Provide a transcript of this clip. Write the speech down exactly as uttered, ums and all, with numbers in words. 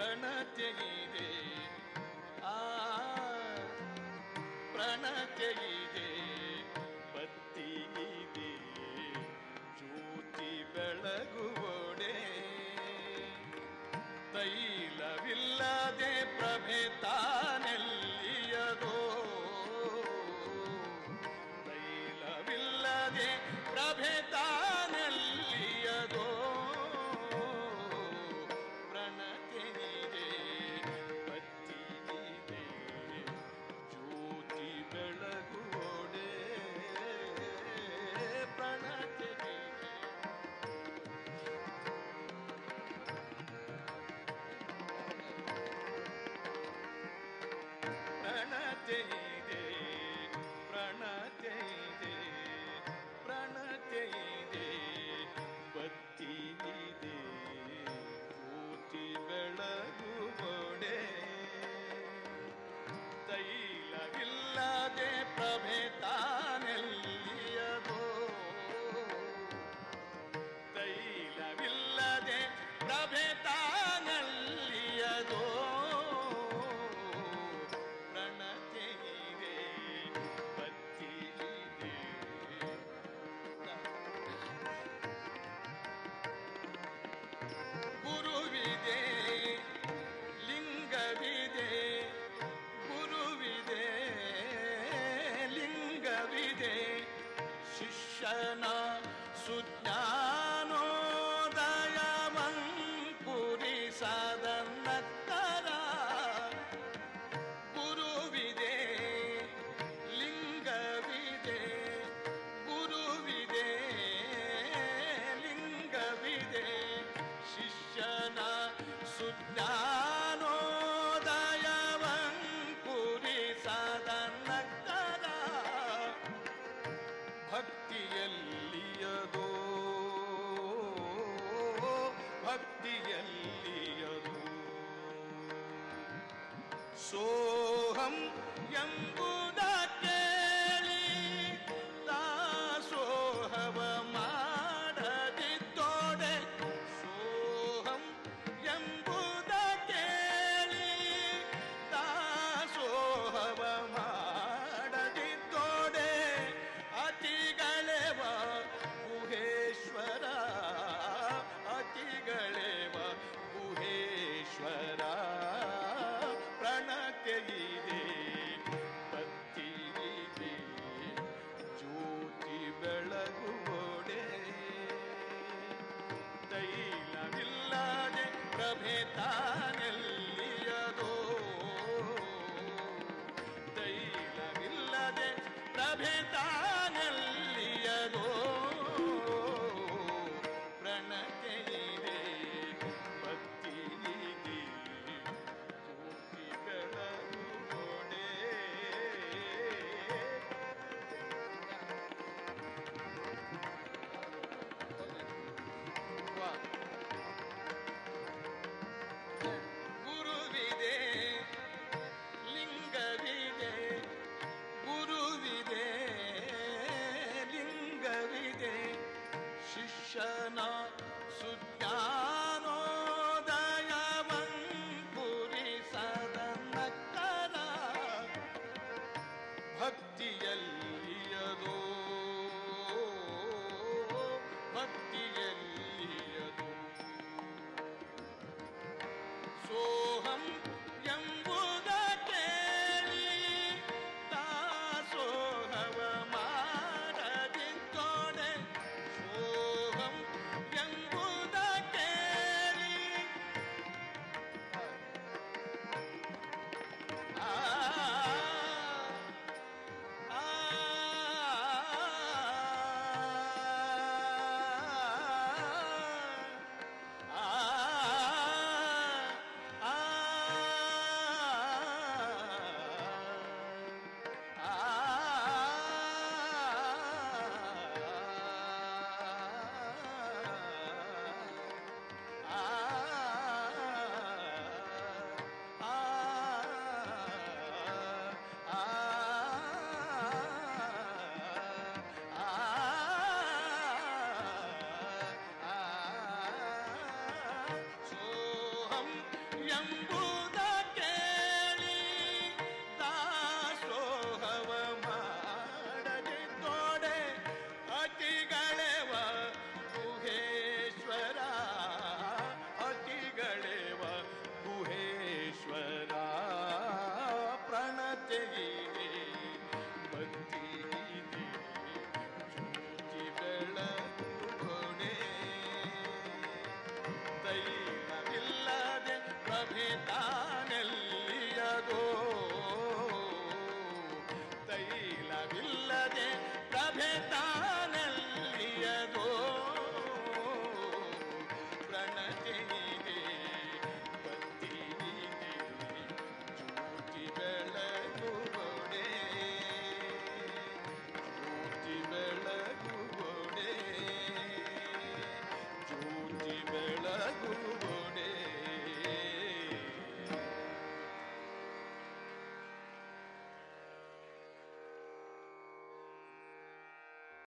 ಪ್ರಣತೆಯಿದೆ ಆ ಪ್ರಣತೆಯಿದೆ ಬತ್ತಿಯಿದೆ ಜ್ಯೋತಿ ಬೆಳಗುವೊಡೆ ತೈಲವಿಲ್ಲದೆ ಪ್ರಭೆ ತಾನೆಲ್ಲಿಯದೋ ತೈಲವಿಲ್ಲದೆ ಪ್ರಭೆ ತಾನೆಲ್ಲಿಯದೋ ಪ್ರಣತೆಯಿದೆ ಬತ್ತಿಯಿದೆ ಜ್ಯೋತಿ ಬೆಳಗುವೊಡೆ ಪ್ರಣತೆಯಿದೆ ಪ್ರಣತೆಯಿದೆ ಪ್ರಣತೆಯಿದೆ ಪ್ರಣತೆಯಿದೆ ಬತ್ತಿಯಿದೆ ಜ್ಯೋತಿ ಬೆಳಗುವೊಡೆ ತೈಲವಿಲ್ಲದೆ ಪ್ರಭೆ ತಾನೆಲ್ಲಿಯದೋ ತೈಲವಿಲ್ಲದೆ ಪ್ರಭೆ ತಾನೆಲ್ಲಿಯದೋ ಪ್ರಣತೆಯಿದೆ ಬತ್ತಿಯಿದೆ ಗುರುವಿದೆ ಲಿಂಗವಿದೆ ಗುರುವಿದೆ ಲಿಂಗವಿದೆ ಶಿಷ್ಯನ ಸುಜ್ಞಾನೋದಯವಂಕುರಿಸದನ್ನತ್ತರ ಗುರುವಿದೆ ಲಿಂಗವಿದೆ ಗುರುವಿದೆ ಲಿಂಗವಿದೆ ಶಿಷ್ಯನ ಸುಜ್ಞಾನೋದಯವಂಕುರಿಸದನ್ನತ್ತರ ಭಕ್ತಿಯಲ್ಲಿಯದೋ ಭಕ್ತಿಯಲ್ಲಿಯದೋ ಸೋಹಂ ಎಂಬುದ ಕೇಳಿ ದಾಸೋಹವ ಮಾಡದಿದ್ದೋಡೆ ಸೋಹಂ ಎಂಬುದ ಕೇಳಿ ದಾಸೋಹವ ಮಾಡದಿದ್ದೋಡೆ ಅತಿಗಳೆವ ಗುಹೇಶ್ವರ ಅತಿಗಳೆವ ಗುಹೇಶ್ವರ ಪ್ರಣತೆಯಿದೆ ಬತ್ತಿಯಿದೆ ಜ್ಯೋತಿ ಬೆಳಗುವೊಡೆ ತೈಲವಿಲ್ಲದೆ ಪ್ರಭೆ ತಾನೆಲ್ಲಿಯದೋ ತೈಲವಿಲ್ಲದೆ ಪ್ರಭೆ ತಾನೆಲ್ಲಿಯದೋ ಪ್ರಣತೆಯಿದೆ ಬತ್ತಿಯಿದೆ ಜ್ಯೋತಿ ಬೆಳಗುವೊಡೆ ಗುರುವಿದೆ ಲಿಂಗವಿದೆ ಗುರುವಿದೆ ಲಿಂಗವಿದೆ ಶಿಷ್ಯನ ಸುಜ್ಞಾನೋದಯವಂಕುರಿಸದನ್ನತ್ತರ ಭಕ್ತಿಯಲ್ಲಿಯದೋ ಭಕ್ತಿಯಲ್ಲಿಯದೋ ಸೋಹಂ ಎಂಬುದ ಕೇಳಿ ದಾಸೋಹವ ಮಾಡದಿದ್ದೋಡೆ ಸೋಹಂ ಎಂಬುದ ಕೇಳಿ ತಾನೆಲ್ಲಿಯದೋ